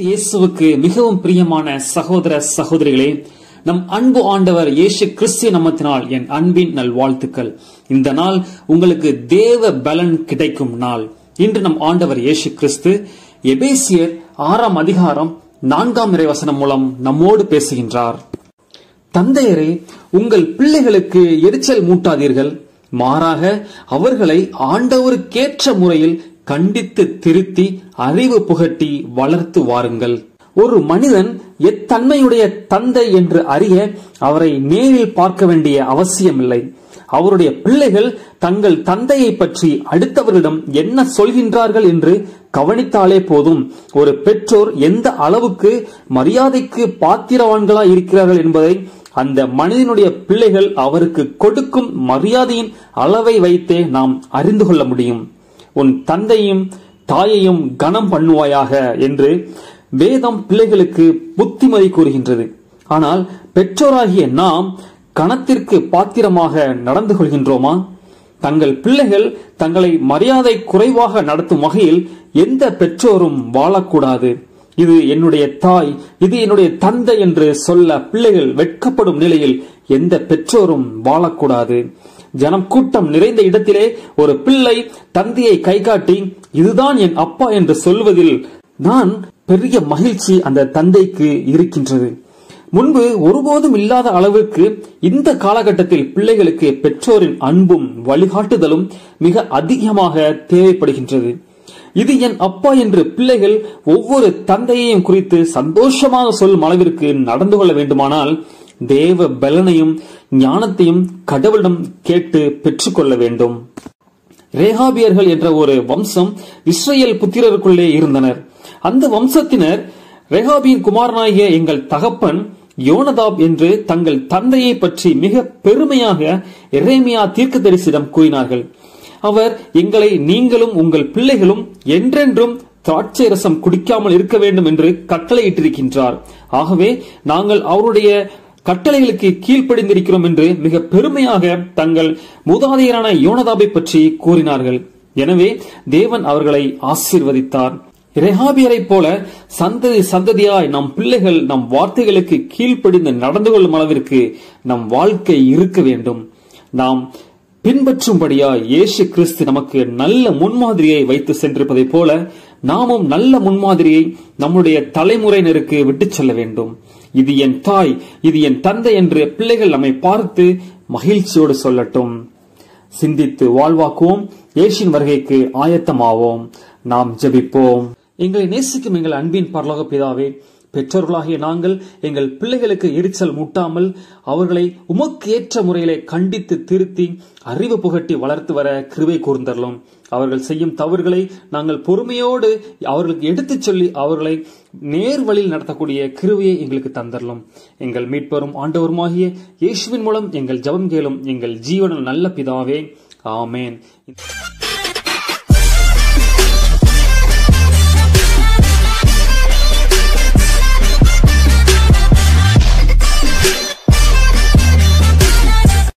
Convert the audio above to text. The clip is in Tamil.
இயேசுவுக்கு மிகவும் பிரியமான சகோதர சகோதரிகளே, நம் அன்பு ஆண்டவர் இயேசு கிறிஸ்து நாமத்தினால் என் அன்பின் நல்வாழ்த்துக்கள். இந்த நாள் உங்களுக்கு தேவ பலன் கிடைக்கும் நாள். இன்று நம் ஆண்டவர் இயேசு கிறிஸ்து எபேசியர் 6ஆம் அதிகாரம் 4ஆம் இறைவசனம் மூலம் நம்மோடு பேசுகின்றார். தந்தையரே, உங்கள் பிள்ளைகளுக்கு எரிச்சல் மூட்டாதீர்கள், மாறாக அவர்களை ஆண்டவருக்கேற்ற முறையில் கண்டித்து திருத்தி அறிவு புகட்டி வளர்த்து வாருங்கள். ஒரு மனிதன் எத்தன்மையுடைய தந்தை என்று அறிய அவரை நேரில் பார்க்க வேண்டிய அவசியமில்லை. அவருடைய பிள்ளைகள் தங்கள் தந்தையை பற்றி அடுத்தவர்களிடம் என்ன சொல்கின்றார்கள் என்று கவனித்தாலே போதும், ஒரு பெற்றோர் எந்த அளவுக்கு மரியாதைக்கு பாத்திரவான்களாய் இருக்கிறார்கள் என்பதை அந்த மனிதனுடைய பிள்ளைகள் அவருக்கு கொடுக்கும் மரியாதையின் அளவை வைத்தே நாம் அறிந்து கொள்ள முடியும். உன் தந்தையும் தாயையும் கனம் பண்ணுவாயாக என்று வேதம் பிள்ளைகளுக்கு புத்திமதி கூறுகின்றது. ஆனால் பெற்றோராகிய நாம் கணத்திற்கு பாத்திரமாக நடந்து கொள்கின்றோமா? தங்கள் பிள்ளைகள் தங்களை மரியாதை குறைவாக நடத்தும் வகையில் எந்த பெற்றோரும் வாழக்கூடாது. இது என்னுடைய தாய், இது என்னுடைய தந்தை என்று சொல்ல பிள்ளைகள் வெட்கப்படும் நிலையில் எந்த பெற்றோரும் வாழக்கூடாது. ஜனம் கூட்டம் நிறைந்த இடத்திலே ஒரு பிள்ளை தந்தையை கை காட்டி இதுதான் என் அப்பா என்று சொல்வதில் நான் பெரிய மகிழ்ச்சி அந்த தந்தைக்கு இருக்கின்றது. முன்பு ஒருபோதும் இல்லாத அளவுக்கு இந்த காலகட்டத்தில் பிள்ளைகளுக்கு பெற்றோரின் அன்பும் வழிகாட்டுதலும் மிக அதிகமாக தேவைப்படுகின்றது. இது என் அப்பா என்று பிள்ளைகள் ஒவ்வொரு தந்தையையும் குறித்து சந்தோஷமாக சொல்லும் அளவிற்கு நடந்து கொள்ள வேண்டுமானால் தேவ பலனையும் ஞானத்தையும் கடவுளிடம் கேட்டு பெற்றுக்கொள்ள வேண்டும். ரேகாபியர்கள் என்ற ஒரு வம்சம் இஸ்ரேல் புத்திரருக்குள்ளே இருந்தனர். அந்த வம்சத்தினர் ரேகாபியின் குமாரனாகிய எங்கள் தகப்பன் யோனதாப் என்று தங்கள் தந்தையை பற்றி மிக பெருமையாக எரேமியா தீர்க்கதரிசியிடம் கூறினார்கள். அவர் எங்களை நீங்களும் உங்கள் பிள்ளைகளும் என்றென்றும் திராட்சை ரசம் குடிக்காமல் இருக்க வேண்டும் என்று கட்டளையிட்டிருக்கின்றார். ஆகவே நாங்கள் அவருடைய கட்டளைகளுக்கு கீழ்ப்படிந்திருக்கிறோம் என்று மிக பெருமையாக தங்கள் மூதாதையரான யோனதாபை பற்றி கூறினார்கள். எனவே தேவன் அவர்களை ஆசீர்வதித்தார். ரெஹாபியரை போல சந்ததி சந்ததியாய் நம் பிள்ளைகள் நம் வார்த்தைகளுக்கு கீழ்ப்படிந்து நடந்து கொள்ளும் அளவிற்கு நம் வாழ்க்கை இருக்க வேண்டும். நாம் பின்பற்றும்படியாய் இயேசு கிறிஸ்து நமக்கு நல்ல முன்மாதிரியை வைத்து சென்றிருப்பதை போல நாமும் நல்ல முன்மாதிரியை நம்முடைய தலைமுறையினருக்கு விட்டுச் செல்ல வேண்டும். இது என் தாய், இது என் தந்தை என்று பிள்ளைகள் நம்மை பார்த்து மகிழ்ச்சியோடு சொல்லட்டும். சிந்தித்து வாழ்வாக்குவோம். இயேசுவின் வருகைக்கு ஆயத்தமாவோம். நாம் ஜெபிப்போம். எங்களை நேசிக்கும் எங்கள் அன்பின் பரலோக பிதாவே, பெற்றோர்களாகிய நாங்கள் எங்கள் பிள்ளைகளுக்கு எரிச்சல் மூட்டாமல் அவர்களை உமக்கு ஏற்ற முறையிலே கண்டித்து திருத்தி அறிவு புகட்டி வளர்த்து வர கிருபை கூர்ந்தருளும். அவர்கள் செய்யும் தவறுகளை நாங்கள் பொறுமையோடு அவர்களுக்கு எடுத்துச் சொல்லி அவர்களை நேர் வழியில் நடத்தக்கூடிய கிருபையை எங்களுக்கு தந்தரலும். எங்கள் மீட்பரும் ஆண்டவருமாகிய இயேசுவின் மூலம் எங்கள் ஜெபம் கேளும் எங்கள் ஜீவனில் நல்ல பிதாவே, ஆமேன்.